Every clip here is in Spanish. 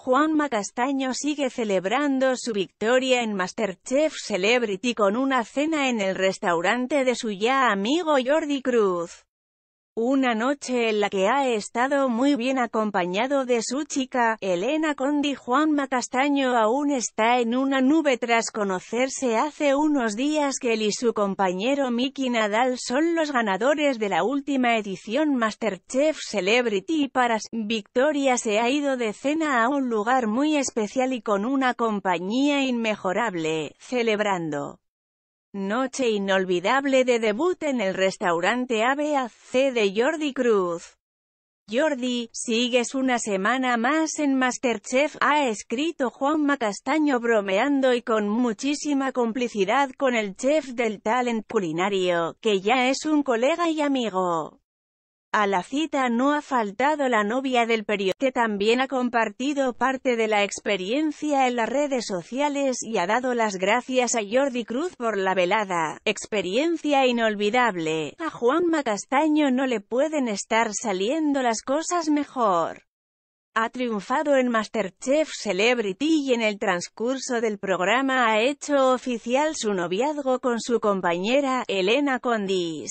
Juanma Castaño sigue celebrando su victoria en MasterChef Celebrity con una cena en el restaurante de su ya amigo Jordi Cruz. Una noche en la que ha estado muy bien acompañado de su chica, Elena Condi. Juanma Castaño aún está en una nube tras conocerse hace unos días que él y su compañero Miki Nadal son los ganadores de la última edición MasterChef Celebrity. Para Victoria se ha ido de cena a un lugar muy especial y con una compañía inmejorable, celebrando noche inolvidable de debut en el restaurante ABC de Jordi Cruz. Jordi, sigues una semana más en MasterChef, ha escrito Juanma Castaño bromeando y con muchísima complicidad con el chef del talent culinario, que ya es un colega y amigo. A la cita no ha faltado la novia del periodista, que también ha compartido parte de la experiencia en las redes sociales y ha dado las gracias a Jordi Cruz por la velada. Experiencia inolvidable. A Juanma Castaño no le pueden estar saliendo las cosas mejor. Ha triunfado en MasterChef Celebrity y en el transcurso del programa ha hecho oficial su noviazgo con su compañera, Elena Condi.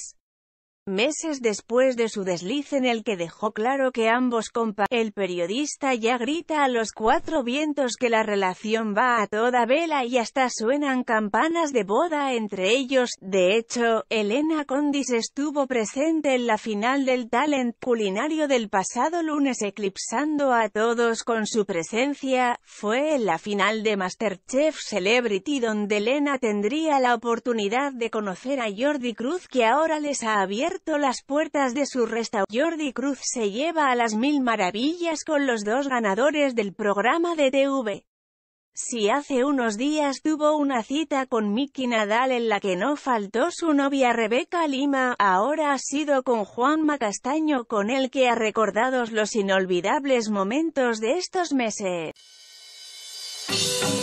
Meses después de su desliz en el que dejó claro que ambos el periodista ya grita a los cuatro vientos que la relación va a toda vela y hasta suenan campanas de boda entre ellos. De hecho, Elena Condi estuvo presente en la final del talent culinario del pasado lunes eclipsando a todos con su presencia. Fue en la final de MasterChef Celebrity donde Elena tendría la oportunidad de conocer a Jordi Cruz, que ahora les ha abierto las puertas de su restaurante. Jordi Cruz se lleva a las mil maravillas con los dos ganadores del programa de TV. Si hace unos días tuvo una cita con Miki Nadal en la que no faltó su novia Rebeca Lima, ahora ha sido con Juanma Castaño, con el que ha recordado los inolvidables momentos de estos meses.